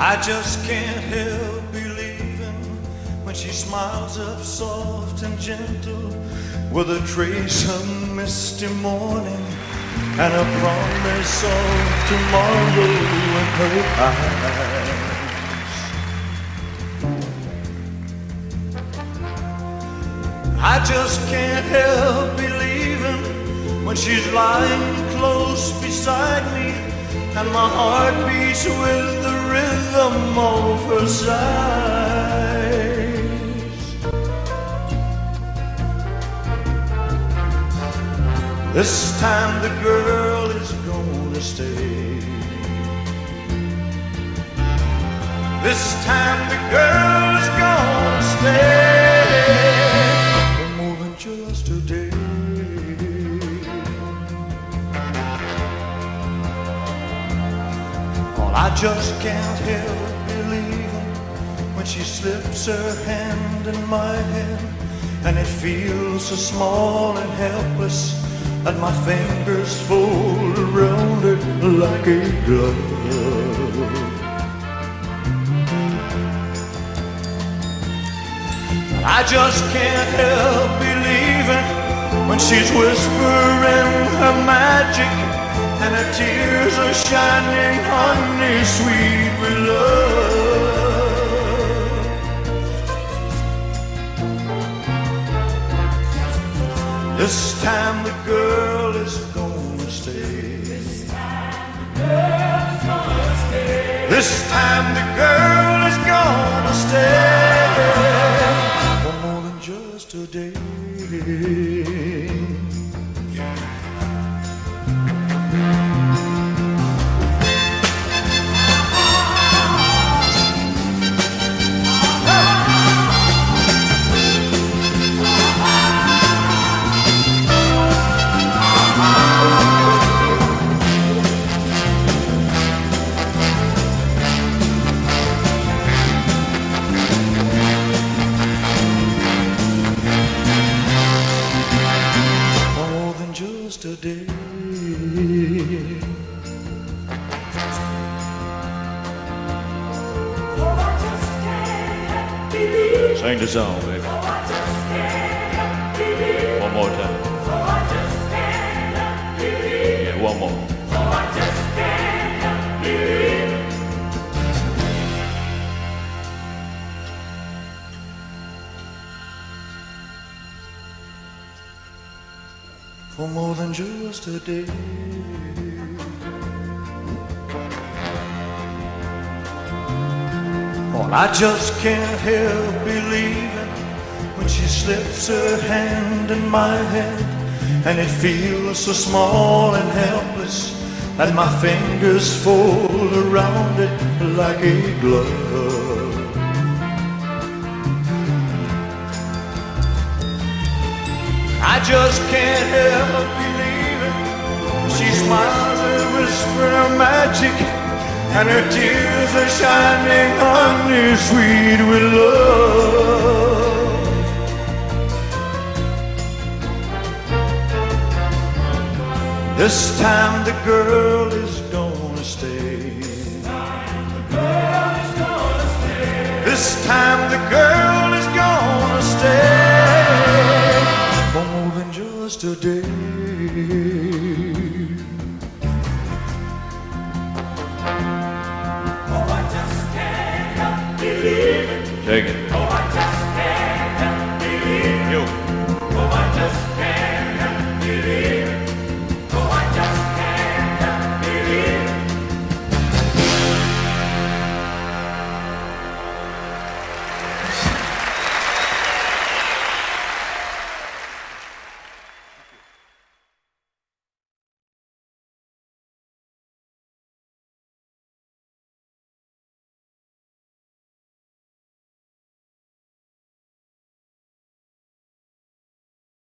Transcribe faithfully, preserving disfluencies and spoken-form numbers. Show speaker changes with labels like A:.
A: I just can't help believing when she smiles up soft and gentle, with a trace of misty morning and a promise of tomorrow in her eyes. I just can't help believing when she's lying close beside me, and my heart beats with the rhythm of her sighs. This time the girl is gonna stay. This time the girl is gonna stay. For more than just a day. I just can't help believing when she slips her hand in my hand, and it feels so small and helpless that my fingers fold around it like a glove. I just can't help believing when she's whispering her magic, and her tears are shining honey sweet with love. This time the girl is gonna stay. This time the girl is gonna stay. This time the girl is gonna stay for more than just a day. Just a day. Oh, I just can't believe.
B: Sing the song, baby.
A: Oh, I just can't believe.
B: One more time.
A: Oh, I just can't believe.
B: Yeah, one more.
A: Oh, I just can't believe. For more than just a day. Well, I just can't help believing when she slips her hand in my hand, and it feels so small and helpless that my fingers fold around it like a glove. I just can't help believing she smiles and whispers her magic, and her tears are shining honey sweet with love. This time the girl is gonna stay. This time the girl is gonna stay for more than just a day.
B: Take it.